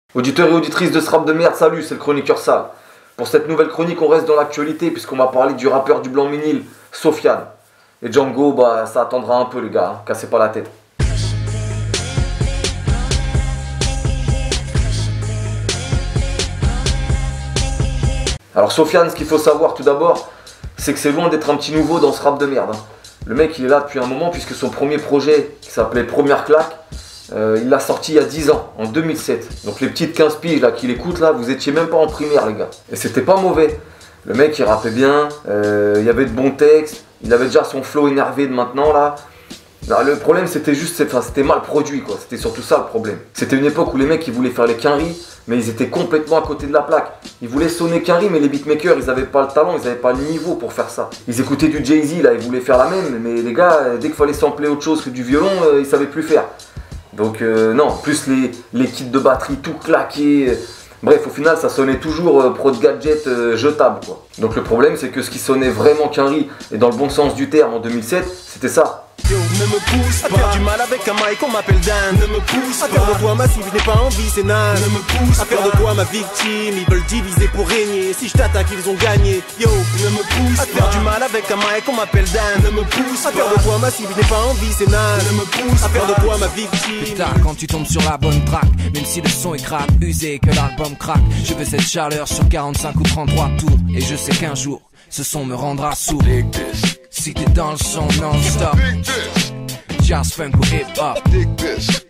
Auditeurs et auditrices de ce rap de merde, salut, c'est le chroniqueur Sale. Pour cette nouvelle chronique, on reste dans l'actualité puisqu'on va parler du rappeur du Blanc-Ménil, Sofiane. Et Django, bah ça attendra un peu les gars, hein, cassez pas la tête. Alors Sofiane, ce qu'il faut savoir tout d'abord, c'est que c'est loin d'être un petit nouveau dans ce rap de merde. Hein. Le mec il est là depuis un moment puisque son premier projet, qui s'appelait Première Claque, il l'a sorti il y a 10 ans, en 2007. Donc les petites 15 piges là qu'il écoute là, vous étiez même pas en primaire les gars. Et c'était pas mauvais. Le mec il rappait bien, il y avait de bons textes, il avait déjà son flow énervé de maintenant là. Non, le problème c'était juste, c'était mal produit quoi, c'était surtout ça le problème. C'était une époque où les mecs ils voulaient faire les quinries, mais ils étaient complètement à côté de la plaque. Ils voulaient sonner quinries, mais les beatmakers ils avaient pas le talent, ils avaient pas le niveau pour faire ça. Ils écoutaient du Jay-Z là, ils voulaient faire la même, mais les gars, dès qu'il fallait sampler autre chose que du violon, ils savaient plus faire. Donc non, plus les kits de batterie tout claqués. Bref, au final, ça sonnait toujours prod gadget jetable quoi. Donc le problème, c'est que ce qui sonnait vraiment quinri, et dans le bon sens du terme en 2007, c'était ça. Yo, ne me pousse pas. À faire du mal avec un mic, on m'appelle Dan. Ne me pousse pas. À faire de toi ma cible, je n'ai pas envie, c'est naze. Ne me pousse pas. À faire de toi ma victime, ils veulent diviser pour régner. Si je t'attaque, ils ont gagné. Yo, ne me pousse pas. À faire du mal avec un mic, on m'appelle Dan. Ne me pousse pas. À faire de toi ma cible, je n'ai pas envie, c'est naze. Ne me pousse pas. À faire de toi ma victime. Putain, quand tu tombes sur la bonne track, même si le son est crade, usé, que l'album craque, je veux cette chaleur sur 45 ou 33 tours. Et je sais qu'un jour, ce son me rendra sourd. Si t'es dans le son non-stop, jazz, funk ou hip-hop. Dig this.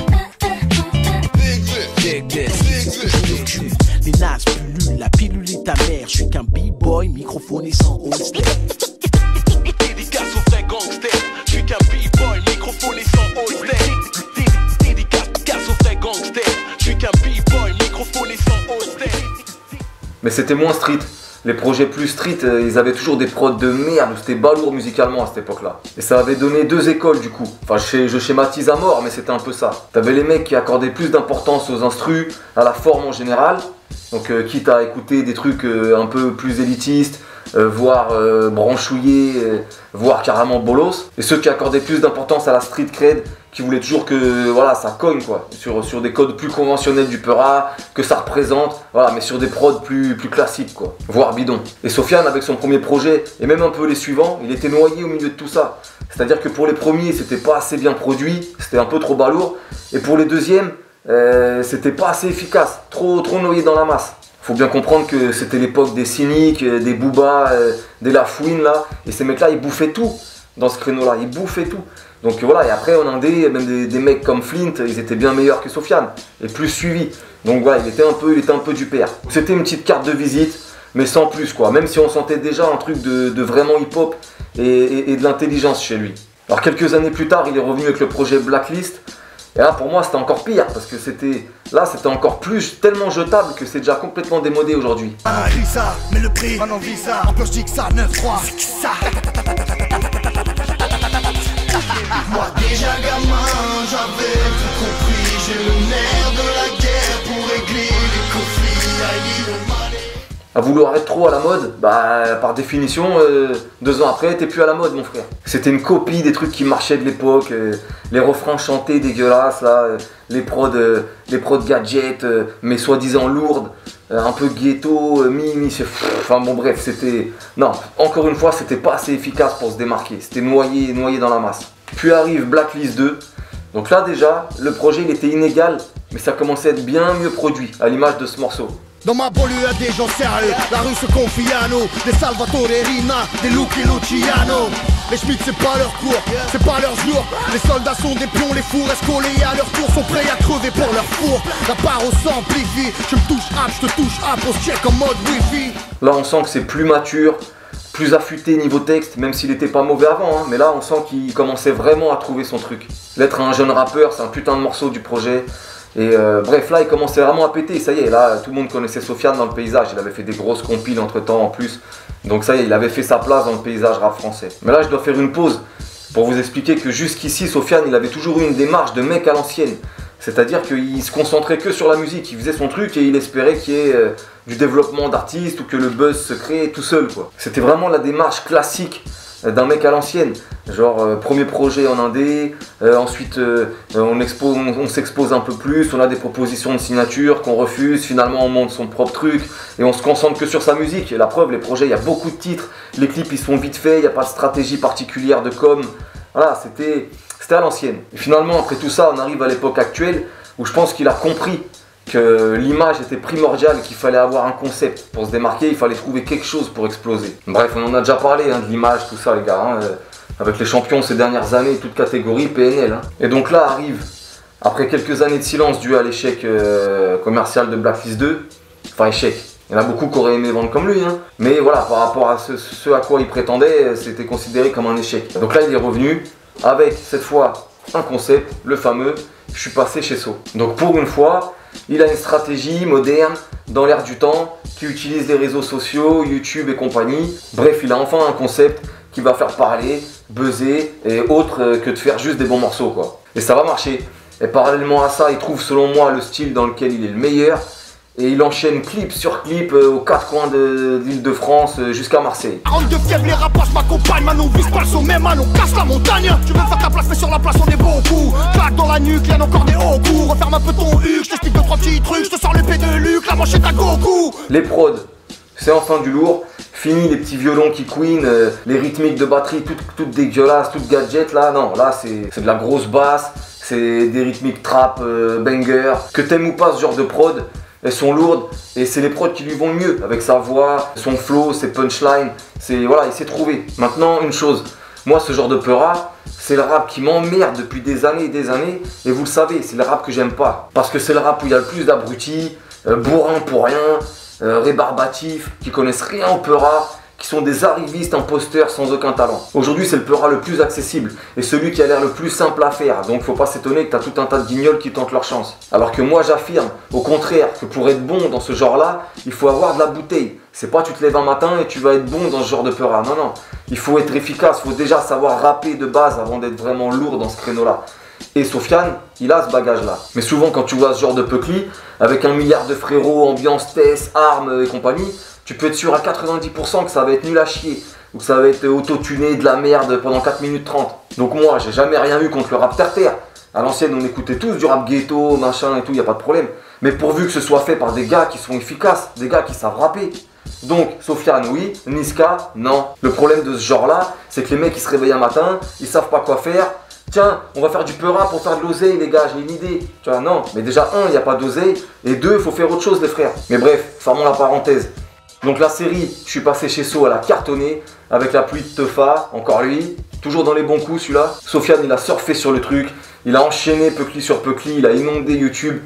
Les nazes pullulent, la pilule est ta mère. Je suis qu'un b-boy, microphone et sans holster. Dédicace aux vrais gangsters. Je suis qu'un b-boy, microphone et sans holster. Dédicace aux vrais gangsters. Je suis qu'un b-boy, microphone et sans holster. Mais c'était moins street. Les projets plus street, ils avaient toujours des prods de merde, où c'était balourd musicalement à cette époque-là. Et ça avait donné deux écoles du coup. Enfin, je schématise à mort, mais c'était un peu ça. T'avais les mecs qui accordaient plus d'importance aux instrus, à la forme en général. Donc quitte à écouter des trucs un peu plus élitistes, voire branchouillés, voire carrément bolos. Et ceux qui accordaient plus d'importance à la street cred, qui voulaient toujours que voilà, ça cogne quoi, sur des codes plus conventionnels du Peura, que ça représente, voilà, mais sur des prods plus classiques quoi, voire bidon. Et Sofiane avec son premier projet, et même un peu les suivants, il était noyé au milieu de tout ça. C'est-à-dire que pour les premiers, c'était pas assez bien produit, c'était un peu trop balourd, et pour les deuxièmes, c'était pas assez efficace, trop noyé dans la masse. Faut bien comprendre que c'était l'époque des cyniques, des Booba, des Lafouine là, et ces mecs là ils bouffaient tout dans ce créneau là, ils bouffaient tout. Donc voilà, et après en indé, même des mecs comme Flint, ils étaient bien meilleurs que Sofiane, et plus suivis. Donc voilà, il était un peu du père. C'était une petite carte de visite, mais sans plus quoi, même si on sentait déjà un truc de vraiment hip-hop et de l'intelligence chez lui. Alors quelques années plus tard, il est revenu avec le projet Blacklist, et là pour moi c'était encore pire, parce que c'était encore plus, tellement jetable que c'est déjà complètement démodé aujourd'hui. On vit ça, mais le prix, on vit ça. En plus je dis que ça, 9-3. Moi déjà gamin, j'avais tout compris. J'ai le nerf de la guerre pour régler les conflits. À vouloir être trop à la mode, bah par définition, 2 ans après, t'es plus à la mode mon frère. C'était une copie des trucs qui marchaient de l'époque, les refrains chantés dégueulasses là, les prods gadgets, mais soi-disant lourdes, un peu ghetto, enfin bon bref, c'était... Non, encore une fois, c'était pas assez efficace pour se démarquer, c'était noyé dans la masse. Puis arrive Blacklist 2, donc là déjà, le projet il était inégal, mais ça commençait à être bien mieux produit, à l'image de ce morceau. Dans ma banlieue y'a des gens sérieux, la rue se confie à nous. Des Salvatore Rina, des Lucky Luciano. Les Schmitt c'est pas leur cours, c'est pas leur jour. Les soldats sont des pions, les fours escolés à leur tour sont prêts à crever pour leur four. La parole s'amplifie, je me touche hop, je te touche hop, on se check en mode wifi. Là on sent que c'est plus mature, plus affûté niveau texte, même s'il était pas mauvais avant, hein, mais là on sent qu'il commençait vraiment à trouver son truc. L'être un jeune rappeur, c'est un putain de morceau du projet. Et bref, là il commençait vraiment à péter, ça y est, là tout le monde connaissait Sofiane dans le paysage, il avait fait des grosses compiles entre temps en plus, donc ça y est, il avait fait sa place dans le paysage rap français. Mais là je dois faire une pause pour vous expliquer que jusqu'ici Sofiane il avait toujours eu une démarche de mec à l'ancienne, c'est-à-dire qu'il se concentrait que sur la musique, il faisait son truc et il espérait qu'il y ait du développement d'artistes ou que le buzz se crée tout seul quoi. C'était vraiment la démarche classique d'un mec à l'ancienne. Genre premier projet en indé, ensuite on s'expose un peu plus, on a des propositions de signature qu'on refuse, finalement on monte son propre truc et on se concentre que sur sa musique. Et la preuve, les projets, il y a beaucoup de titres, les clips ils sont vite faits, il n'y a pas de stratégie particulière de com. Voilà, c'était à l'ancienne. Et finalement, après tout ça, on arrive à l'époque actuelle où je pense qu'il a compris que l'image était primordiale, qu'il fallait avoir un concept pour se démarquer, il fallait trouver quelque chose pour exploser. Bref, on en a déjà parlé de l'image, tout ça les gars, avec les champions ces dernières années, toutes catégories, PNL. Et donc là arrive, après quelques années de silence dû à l'échec commercial de Blacklist 2, enfin échec, il y en a beaucoup qui auraient aimé vendre comme lui, mais voilà, par rapport à ce à quoi il prétendait, c'était considéré comme un échec. Donc là il est revenu avec cette fois un concept, le fameux « je suis passé chez So ». Donc pour une fois, il a une stratégie moderne, dans l'air du temps, qui utilise les réseaux sociaux, YouTube et compagnie. Bref, il a enfin un concept qui va faire parler, buzzer et autre que de faire juste des bons morceaux quoi. Et ça va marcher. Et parallèlement à ça, il trouve selon moi le style dans lequel il est le meilleur. Et il enchaîne clip sur clip aux quatre coins de l'Île-de-France jusqu'à Marseille. Honte de fièvre, les rapaces m'accompagnent. Manon vise pas le sommet, Manon casse la montagne. Tu veux faire ta place, mais sur la place on est beaucoup. Claque dans la nuque, y'en a encore des hauts coups. Referme un peu ton huc, je t'explique 2-3 petits trucs. Je te sors l'épée de Luc, la manchette à Goku. Les prods, c'est enfin du lourd. Fini les petits violons qui queen, les rythmiques de batterie toutes dégueulasses, toutes gadgets là. Non, là c'est de la grosse basse, c'est des rythmiques trap, banger. Que t'aimes ou pas ce genre de prod, elles sont lourdes et c'est les prods qui lui vont le mieux avec sa voix, son flow, ses punchlines. Voilà, il s'est trouvé. Maintenant, une chose, moi ce genre de peura, c'est le rap qui m'emmerde depuis des années et vous le savez, c'est le rap que j'aime pas. Parce que c'est le rap où il y a le plus d'abrutis, bourrins pour rien, rébarbatifs, qui connaissent rien au peura, qui sont des arrivistes imposteurs sans aucun talent. Aujourd'hui, c'est le peura le plus accessible et celui qui a l'air le plus simple à faire. Donc faut pas s'étonner que t'as tout un tas de guignols qui tentent leur chance. Alors que moi j'affirme, au contraire, que pour être bon dans ce genre-là, il faut avoir de la bouteille. C'est pas tu te lèves un matin et tu vas être bon dans ce genre de peura. Non, non. Il faut être efficace, il faut déjà savoir rapper de base avant d'être vraiment lourd dans ce créneau-là. Et Sofiane, il a ce bagage-là. Mais souvent, quand tu vois ce genre de peucli, avec 1 milliard de frérots, ambiance, test, armes et compagnie, tu peux être sûr à 90% que ça va être nul à chier. Ou que ça va être auto-tuné de la merde pendant 4 minutes 30. Donc moi, j'ai jamais rien eu contre le rap terre-terre. À l'ancienne, on écoutait tous du rap ghetto, machin et tout, y a pas de problème. Mais pourvu que ce soit fait par des gars qui sont efficaces, des gars qui savent rapper. Donc, Sofiane, oui. Niska, non. Le problème de ce genre-là, c'est que les mecs, ils se réveillent un matin, ils savent pas quoi faire. Tiens, on va faire du peura pour faire de l'oseille les gars, j'ai une idée. Tu vois, non, mais déjà, 1, il n'y a pas d'oseille, et 2, il faut faire autre chose les frères. Mais bref, fermons la parenthèse. Donc la série, je suis passé chez So, elle a cartonné, avec la pluie de Teufa, encore lui, toujours dans les bons coups celui-là. Sofiane, il a surfé sur le truc, il a enchaîné peucli sur peucli, il a inondé YouTube.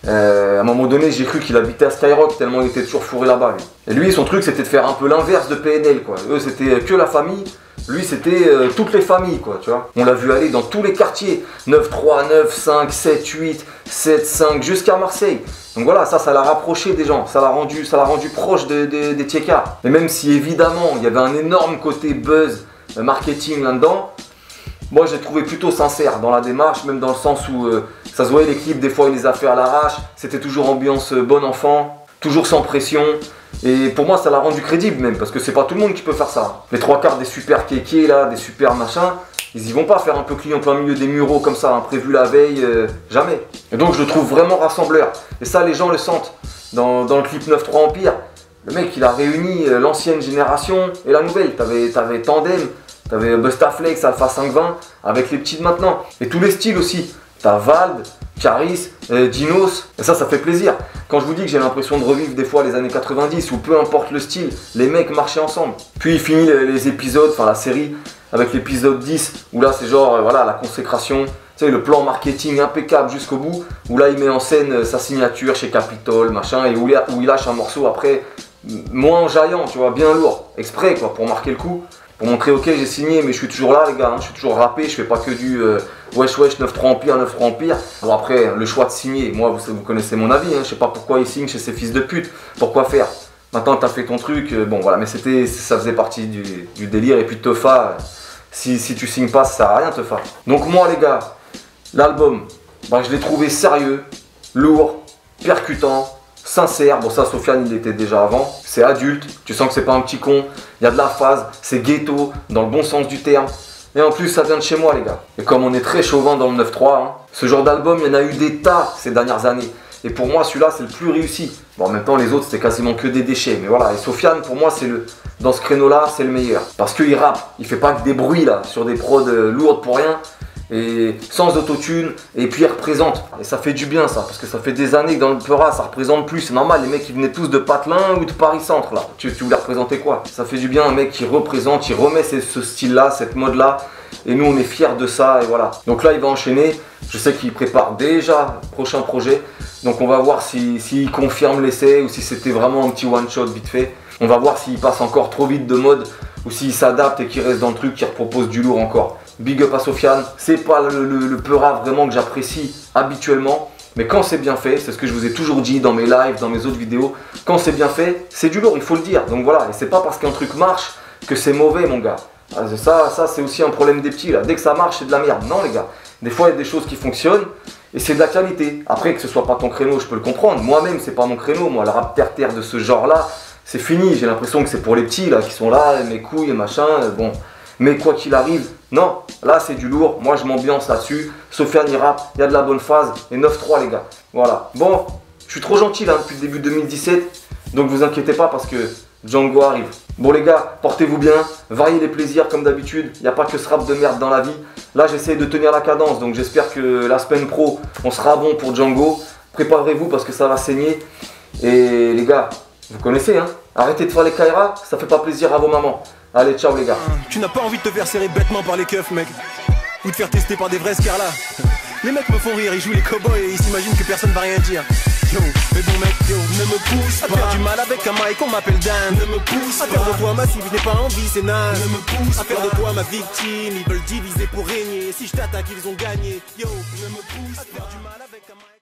À un moment donné, j'ai cru qu'il habitait à Skyrock tellement il était toujours fourré là-bas. Et lui, son truc, c'était de faire un peu l'inverse de PNL, quoi. Eux, c'était que la famille. Lui, c'était toutes les familles, quoi, tu vois. On l'a vu aller dans tous les quartiers. 9-3, 9, 5, 7, 8, 7, 5, jusqu'à Marseille. Donc voilà, ça l'a rapproché des gens. Ça l'a rendu proche des Tieka. Et même si, évidemment, il y avait un énorme côté buzz, marketing là-dedans, moi, je l'ai trouvé plutôt sincère dans la démarche, même dans le sens où ça se voyait les clips, des fois, il les a fait à l'arrache. C'était toujours ambiance bon enfant, toujours sans pression. Et pour moi, ça l'a rendu crédible même, parce que c'est pas tout le monde qui peut faire ça. Les 3/4 des super kékés là, des super machins, ils y vont pas faire un peu client en plein milieu des mureaux comme ça, imprévu la veille, jamais. Et donc je le trouve vraiment rassembleur. Et ça, les gens le sentent. Dans le clip 9-3 Empire, le mec il a réuni l'ancienne génération et la nouvelle. T'avais Tandem, t'avais Bustaflex, Alpha 520, avec les petits de maintenant. Et tous les styles aussi. T'as Vald, Caris, Dinos, et ça fait plaisir. Quand je vous dis que j'ai l'impression de revivre des fois les années 90 où peu importe le style, les mecs marchaient ensemble. Puis il finit les épisodes, enfin la série, avec l'épisode 10 où là c'est genre voilà la consécration, tu sais le plan marketing impeccable jusqu'au bout, où là il met en scène sa signature chez Capitol, machin, et où il lâche un morceau après moins jaillant, tu vois, bien lourd, exprès quoi, pour marquer le coup. Pour montrer ok j'ai signé mais je suis toujours là les gars, je suis toujours rappé, je fais pas que du wesh 9-3 Empire, 9-3 Empire. Bon après le choix de signer, moi vous connaissez mon avis, je sais pas pourquoi il signe chez ces fils de pute, pourquoi faire. Maintenant t'as fait ton truc, bon voilà, mais ça faisait partie du délire. Et puis Teufa, si tu signes pas ça sert à rien Teufa. Donc moi les gars, l'album, je l'ai trouvé sérieux, lourd, percutant, sincère. Bon ça Sofiane il était déjà avant. C'est adulte, tu sens que c'est pas un petit con. Il y a de la phase, c'est ghetto dans le bon sens du terme. Et en plus ça vient de chez moi les gars. Et comme on est très chauvin dans le 9-3, hein, ce genre d'album il y en a eu des tas ces dernières années. Et pour moi celui-là c'est le plus réussi. Bon en même temps les autres c'était quasiment que des déchets. Mais voilà, et Sofiane pour moi c'est le... Dans ce créneau-là, c'est le meilleur. Parce qu'il rappe, il fait pas que des bruits là, sur des prods lourdes pour rien. Et sans autotune, et puis il représente. Et ça fait du bien ça, parce que ça fait des années que dans le Peura, ça représente plus. C'est normal, les mecs ils venaient tous de Patelin ou de Paris-Centre là. Tu voulais représenter quoi? Ça fait du bien un mec qui représente, qui remet ce style-là, cette mode-là. Et nous on est fiers de ça, et voilà. Donc là il va enchaîner, je sais qu'il prépare déjà le prochain projet. Donc on va voir s'il confirme l'essai ou si c'était vraiment un petit one-shot vite fait. On va voir s'il passe encore trop vite de mode ou s'il s'adapte et qu'il reste dans le truc, qu'il propose du lourd encore. Big up à Sofiane, c'est pas le Peura vraiment que j'apprécie habituellement, mais quand c'est bien fait, c'est ce que je vous ai toujours dit dans mes lives, dans mes autres vidéos, quand c'est bien fait, c'est du lourd, il faut le dire. Donc voilà, et c'est pas parce qu'un truc marche que c'est mauvais mon gars. Ça c'est aussi un problème des petits là, dès que ça marche c'est de la merde. Non les gars, des fois il y a des choses qui fonctionnent et c'est de la qualité. Après que ce soit pas ton créneau, je peux le comprendre, moi-même c'est pas mon créneau, moi le rap terre-terre de ce genre là, c'est fini, j'ai l'impression que c'est pour les petits là qui sont là, mes couilles et machin, bon. Mais quoi qu'il arrive, non, là c'est du lourd, moi je m'ambiance là-dessus. Sofiane il rappe, il y a de la bonne phase, et 9-3 les gars. Voilà, bon, je suis trop gentil là depuis le début 2017, donc vous inquiétez pas parce que Django arrive. Bon les gars, portez-vous bien, variez les plaisirs comme d'habitude, il n'y a pas que ce rap de merde dans la vie. Là j'essaie de tenir la cadence, donc j'espère que la semaine pro, on sera bon pour Django. Préparez-vous parce que ça va saigner. Et les gars, vous connaissez hein, arrêtez de faire les Kaira, ça fait pas plaisir à vos mamans. Allez, ciao les gars. Tu n'as pas envie de te faire serrer bêtement par les keufs, mec. Ou de faire tester par des vrais scarlas. Les mecs me font rire, ils jouent les cow-boys et ils s'imaginent que personne va rien dire. Yo, mais bon mec, yo, ne me pousse pas. À faire du mal avec un mic, on m'appelle Dan. Ne me pousse pas. À faire de toi ma cible, je n'ai pas envie, c'est naze. Ne me pousse pas. À faire de toi ma victime, ils veulent diviser pour régner. Si je t'attaque, ils ont gagné. Yo, ne me pousse pas. À faire du mal avec un mic.